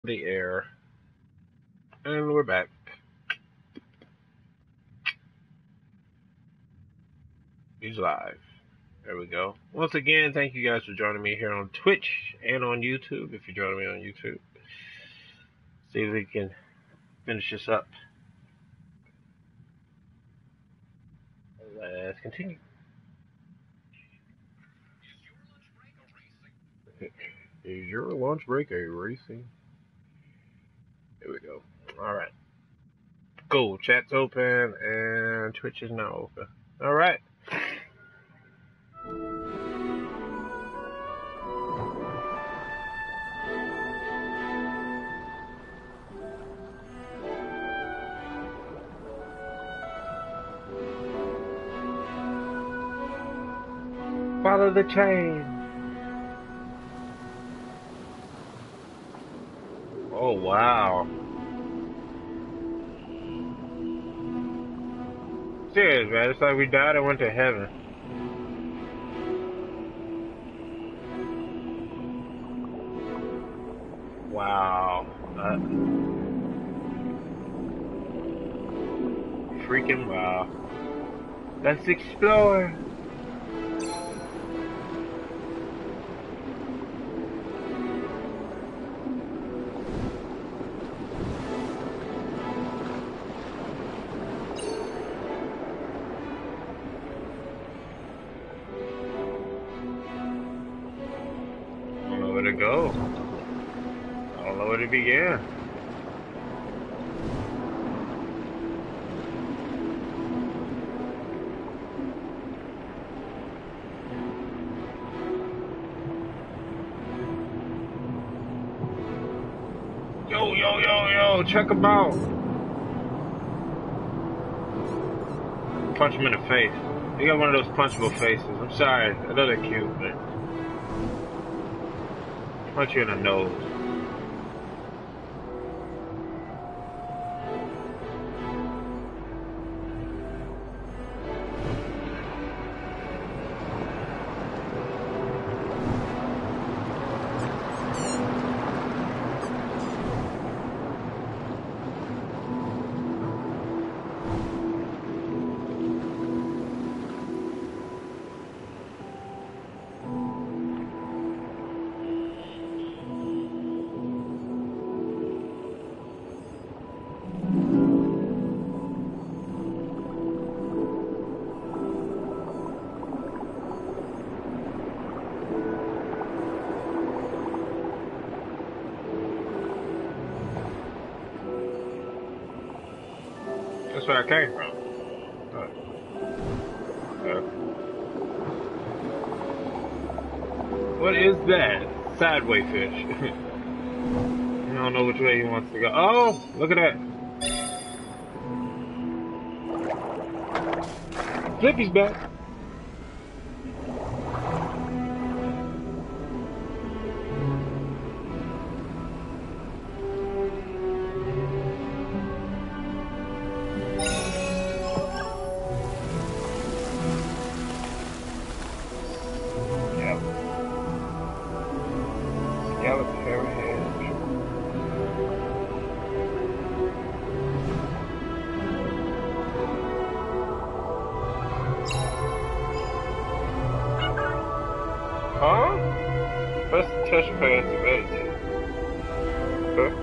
The air, and we're back. He's live. There we go. Once again, thank you guys for joining me here on Twitch and on YouTube. If you're joining me on YouTube, see if we can finish this up. Let's continue. Is your lunch break a racing? Here we go. All right. Cool. Chat's open and Twitch is now open. All right. Follow the chain. Oh, wow. Serious, man. It's like we died and went to heaven. Wow. Freaking wow. Let's explore. To go. I don't know where to begin. Yo, check him out. Punch him in the face. He got one of those punchable faces. I'm sorry. I know they're cute, but punch you in the nose. That's where I came from. What is that? Sideway fish. I don't know which way he wants to go. Oh, look at that. Flippy's back. Press the touchpad to meditate. Okay.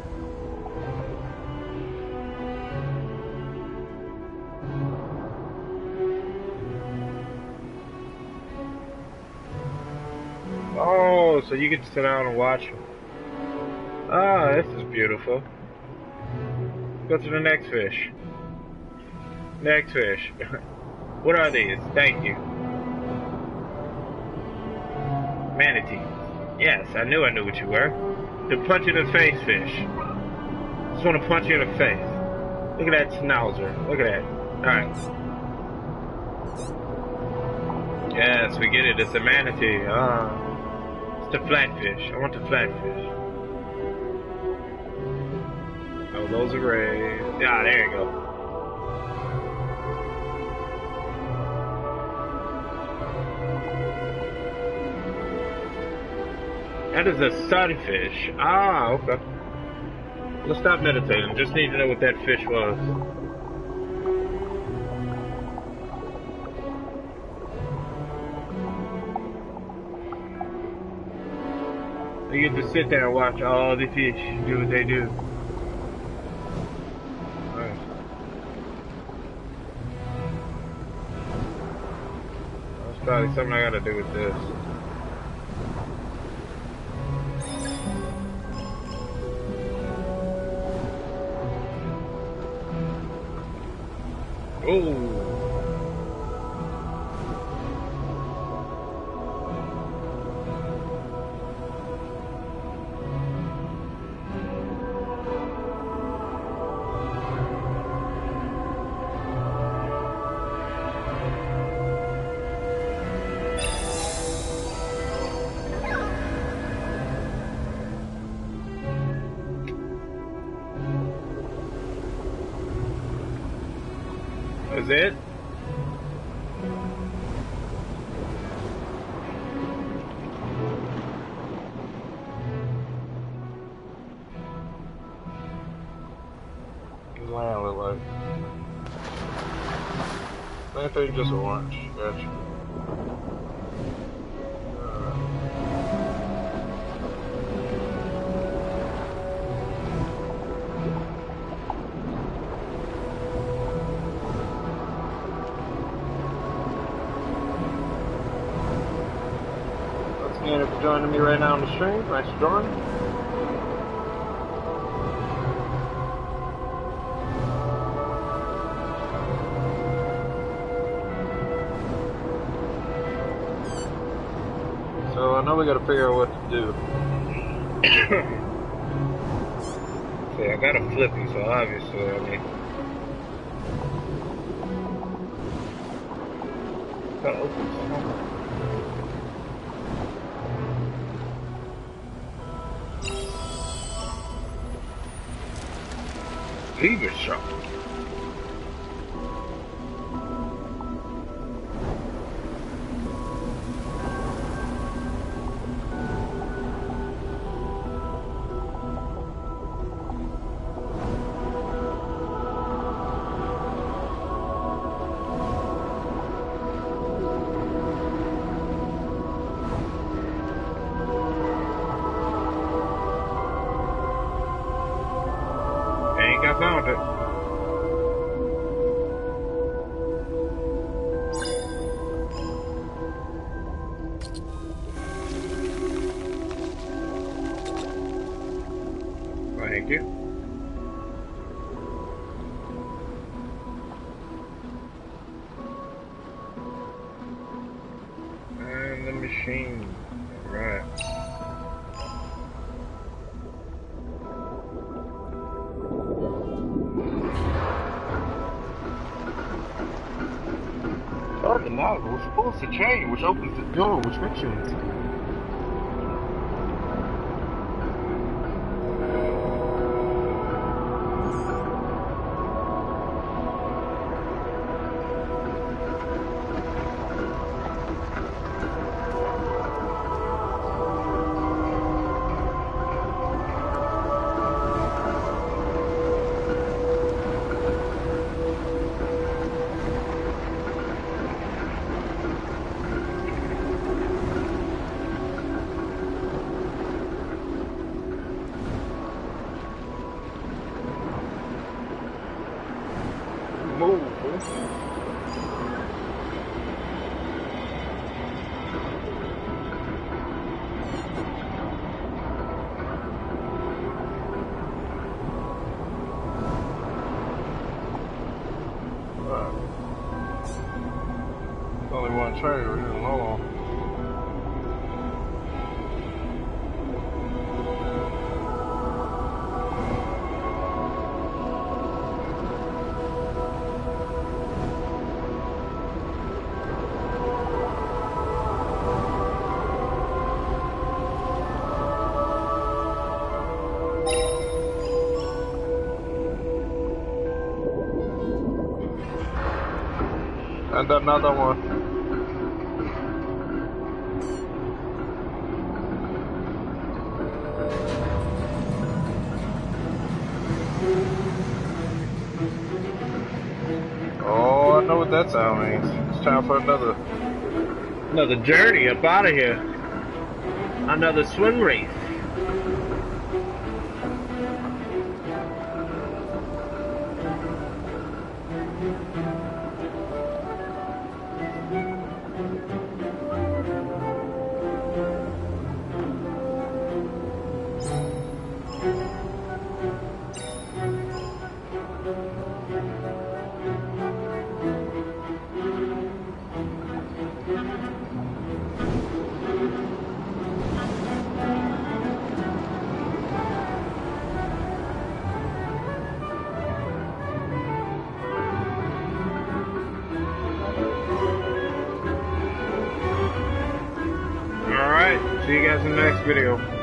Oh, so you get to sit down and watch them. Ah, this is beautiful. Go to the next fish. Next fish. What are these? Thank you. Manatee. Yes, I knew what you were. The punch in the face fish. Just want to punch you in the face. Look at that schnauzer. Look at that. Alright. Yes, we get it. It's a manatee. It's the flatfish. I want the flatfish. Oh, those are rays. Ah, there you go. That is a sunfish. Ah, okay. Let's stop meditating. Just need to know what that fish was. You get to sit there and watch all the fish do what they do. Nice. That's probably something I gotta do with this. Oh. Is it? What does land look like? I think just orange. Gotcha. Again, if you're joining me right now on the stream, thanks for joining. So I know we got to figure out what to do. See, I got a flippy, so obviously, I mean, gotta open something. Lever shop. I found it. Thank you. And the machine. All right. The nozzle pulls the chain, which opens the door, which makes you insane. Only one tray, we're getting low on. And another one. what that sound means. It's time for another journey up out of here. Another swim race. See you guys in the next video.